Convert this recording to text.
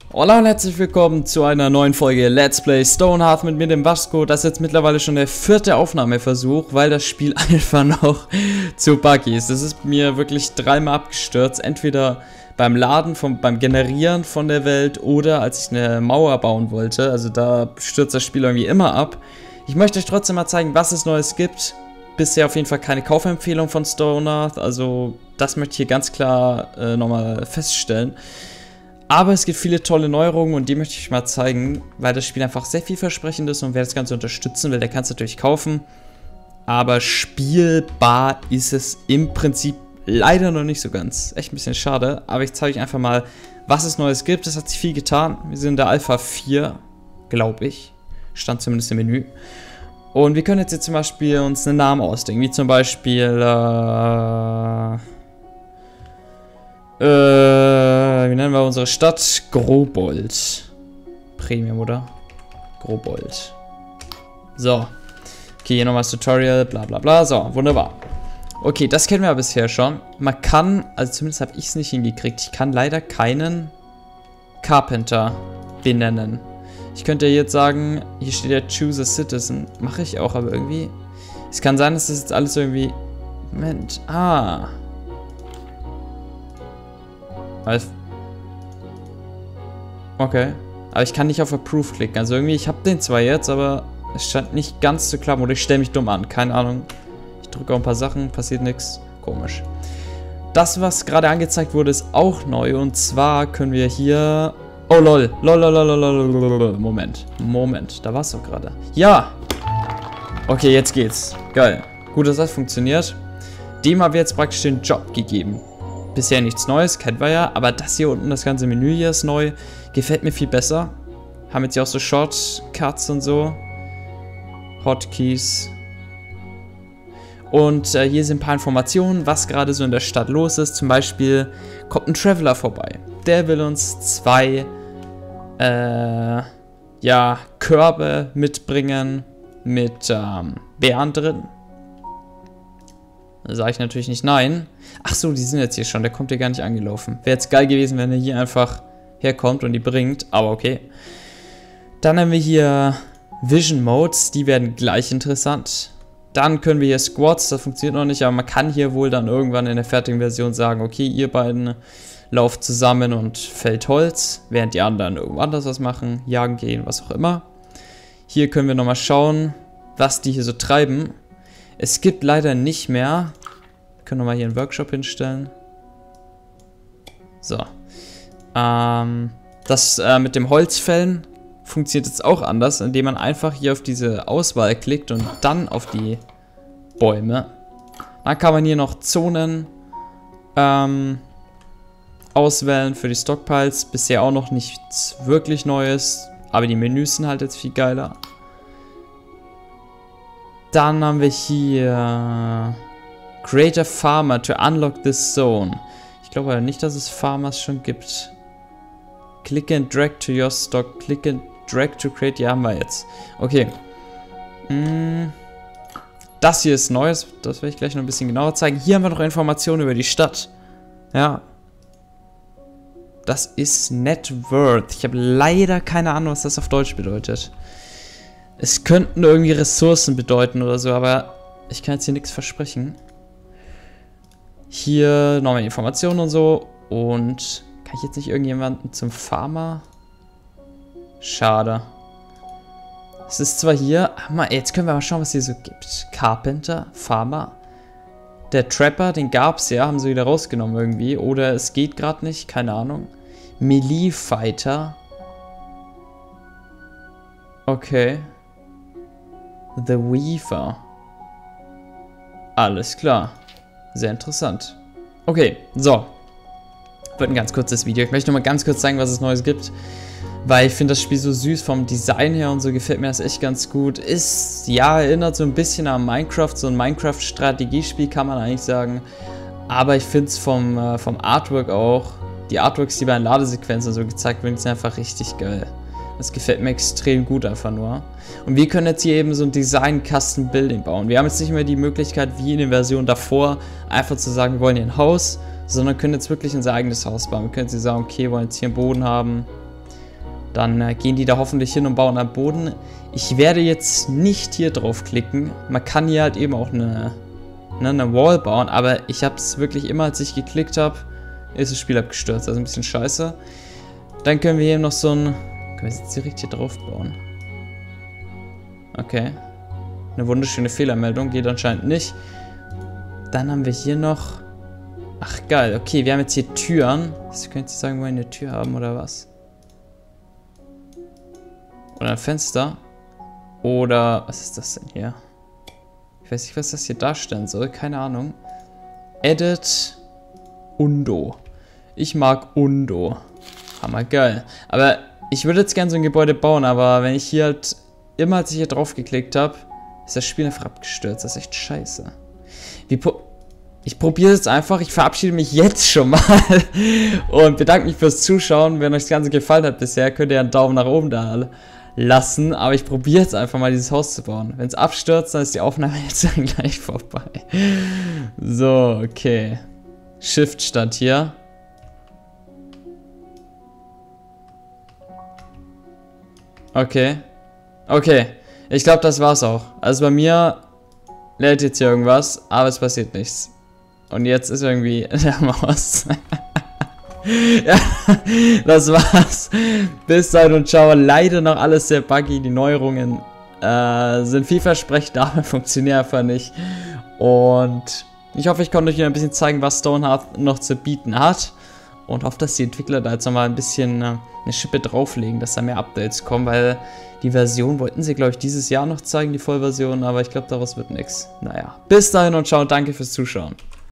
Hola und herzlich willkommen zu einer neuen Folge Let's Play Stonehearth mit mir, dem Vasco. Das ist jetzt mittlerweile schon der 4. Aufnahmeversuch, weil das Spiel einfach noch zu buggy ist. Das ist mir wirklich dreimal abgestürzt, entweder beim Laden, beim Generieren von der Welt oder als ich eine Mauer bauen wollte. Also da stürzt das Spiel irgendwie immer ab. Ich möchte euch trotzdem mal zeigen, was es Neues gibt. Bisher auf jeden Fall keine Kaufempfehlung von Stonehearth, also das möchte ich hier ganz klar nochmal feststellen. Aber es gibt viele tolle Neuerungen und die möchte ich euch mal zeigen, weil das Spiel einfach sehr vielversprechend ist und wer das Ganze unterstützen will, der kann es natürlich kaufen. Aber spielbar ist es im Prinzip leider noch nicht so ganz. Echt ein bisschen schade, aber ich zeige euch einfach mal, was es Neues gibt. Es hat sich viel getan. Wir sind in der Alpha 4, glaube ich. Stand zumindest im Menü. Und wir können jetzt hier zum Beispiel uns einen Namen ausdenken, wie zum Beispiel, wie nennen wir unsere Stadt? Grobold. Premium, oder? Grobold. So. Okay, hier nochmal das Tutorial, bla bla bla. So, wunderbar. Okay, das kennen wir ja bisher schon. Man kann, also zumindest habe ich es nicht hingekriegt, ich kann leider keinen Carpenter benennen. Ich könnte jetzt sagen, hier steht ja Choose a Citizen. Mache ich auch, aber irgendwie... Es kann sein, dass das jetzt alles irgendwie... Moment, Okay. Aber ich kann nicht auf Approve klicken. Also irgendwie, ich habe den zwar jetzt, aber es scheint nicht ganz zu klappen. Oder ich stelle mich dumm an. Keine Ahnung. Ich drücke auch ein paar Sachen, passiert nichts. Komisch. Das, was gerade angezeigt wurde, ist auch neu. Und zwar können wir hier... Oh, lol. Lol. Moment. Da war es doch gerade. Ja! Okay, jetzt geht's. Geil. Gut, dass das funktioniert. Dem haben wir jetzt praktisch den Job gegeben. Bisher nichts Neues, kennen wir ja. Aber das hier unten, das ganze Menü hier ist neu. Gefällt mir viel besser. Haben jetzt hier auch so Shortcuts und so. Hotkeys. Und hier sind ein paar Informationen, was gerade so in der Stadt los ist. Zum Beispiel kommt ein Traveler vorbei. Der will uns 2 Körbe mitbringen mit Bären drin. Da sage ich natürlich nicht nein. Ach so, die sind jetzt hier schon. Der kommt hier gar nicht angelaufen. Wäre jetzt geil gewesen, wenn er hier einfach herkommt und die bringt. Aber okay. Dann haben wir hier Vision Modes. Die werden gleich interessant. Dann können wir hier Squads. Das funktioniert noch nicht. Aber man kann hier wohl dann irgendwann in der fertigen Version sagen, okay, ihr beiden lauft zusammen und fällt Holz. Während die anderen irgendwo anders was machen. Jagen gehen, was auch immer. Hier können wir nochmal schauen, was die hier so treiben. Es gibt leider nicht mehr. Wir können nochmal hier einen Workshop hinstellen. So. Das mit dem Holzfällen funktioniert jetzt auch anders, indem man einfach hier auf diese Auswahl klickt und dann auf die Bäume. Dann kann man hier noch Zonen auswählen für die Stockpiles. Bisher auch noch nichts wirklich Neues, aber die Menüs sind halt jetzt viel geiler. Dann haben wir hier Create a Farmer to unlock this zone. Ich glaube aber nicht, dass es Farmers schon gibt. Click and drag to your stock. Click and drag to create. Die haben wir jetzt. Okay. Das hier ist Neues. Das werde ich gleich noch ein bisschen genauer zeigen. Hier haben wir noch Informationen über die Stadt. Ja. Das ist Net Worth. Ich habe leider keine Ahnung, was das auf Deutsch bedeutet. Es könnten irgendwie Ressourcen bedeuten oder so, aber ich kann jetzt hier nichts versprechen. Hier nochmal Informationen und so. Und kann ich jetzt nicht irgendjemanden zum Farmer? Schade. Es ist zwar hier... Jetzt können wir mal schauen, was hier so gibt. Carpenter, Farmer. Der Trapper, den gab es ja, haben sie wieder rausgenommen irgendwie. Oder es geht gerade nicht, keine Ahnung. Melee Fighter. Okay. The Weaver. Alles klar. Sehr interessant. Okay, so. Wird ein ganz kurzes Video. Ich möchte nur mal ganz kurz zeigen, was es Neues gibt. Weil ich finde das Spiel so süß vom Design her und so gefällt mir das echt ganz gut. Ist, ja, erinnert so ein bisschen an Minecraft. So ein Minecraft-Strategiespiel kann man eigentlich sagen. Aber ich finde es vom Artwork auch. Die Artworks, die bei den Ladesequenzen so gezeigt werden, sind einfach richtig geil. Das gefällt mir extrem gut einfach nur. Und wir können jetzt hier eben so ein Design-Custom-Building bauen. Wir haben jetzt nicht mehr die Möglichkeit, wie in der Version davor, einfach zu sagen, wir wollen hier ein Haus, sondern können jetzt wirklich unser eigenes Haus bauen. Wir können jetzt hier sagen, okay, wir wollen jetzt hier einen Boden haben. Dann gehen die da hoffentlich hin und bauen am Boden. Ich werde jetzt nicht hier drauf klicken. Man kann hier halt eben auch eine Wall bauen, aber ich habe es wirklich immer, als ich geklickt habe, ist das Spiel abgestürzt. Also ein bisschen scheiße. Dann können wir hier noch so ein... Können wir jetzt direkt hier drauf bauen? Okay. Eine wunderschöne Fehlermeldung, geht anscheinend nicht. Dann haben wir hier noch... Ach geil, okay, wir haben jetzt hier Türen. Das könnt ihr sagen, wo wir eine Tür haben oder was? Oder ein Fenster. Oder, was ist das denn hier? Ich weiß nicht, was das hier darstellen soll, keine Ahnung. Edit Undo. Ich mag Undo. Hammergeil. Aber ich würde jetzt gerne so ein Gebäude bauen, aber wenn ich hier halt, immer als ich hier drauf geklickt habe, ist das Spiel einfach abgestürzt. Das ist echt scheiße. Ich probiere es jetzt einfach. Ich verabschiede mich jetzt schon mal und bedanke mich fürs Zuschauen. Wenn euch das Ganze gefallen hat bisher, könnt ihr einen Daumen nach oben da lassen. Aber ich probiere jetzt einfach mal dieses Haus zu bauen. Wenn es abstürzt, dann ist die Aufnahme jetzt gleich vorbei. So, okay. Shift stand hier. Okay. Okay. Ich glaube, das war's auch. Also bei mir lädt jetzt hier irgendwas, aber es passiert nichts. Und jetzt ist irgendwie der Maus. Ja, das war's. Bis dann und ciao. Leider noch alles sehr buggy. Die Neuerungen sind vielversprechend, aber funktionieren einfach nicht. Und ich hoffe, ich konnte euch ein bisschen zeigen, was Stonehearth noch zu bieten hat. Und hoffe, dass die Entwickler da jetzt nochmal ein bisschen eine Schippe drauflegen, dass da mehr Updates kommen, weil die Version wollten sie, glaube ich, dieses Jahr noch zeigen, die Vollversion, aber ich glaube, daraus wird nichts. Naja, bis dahin und ciao, danke fürs Zuschauen.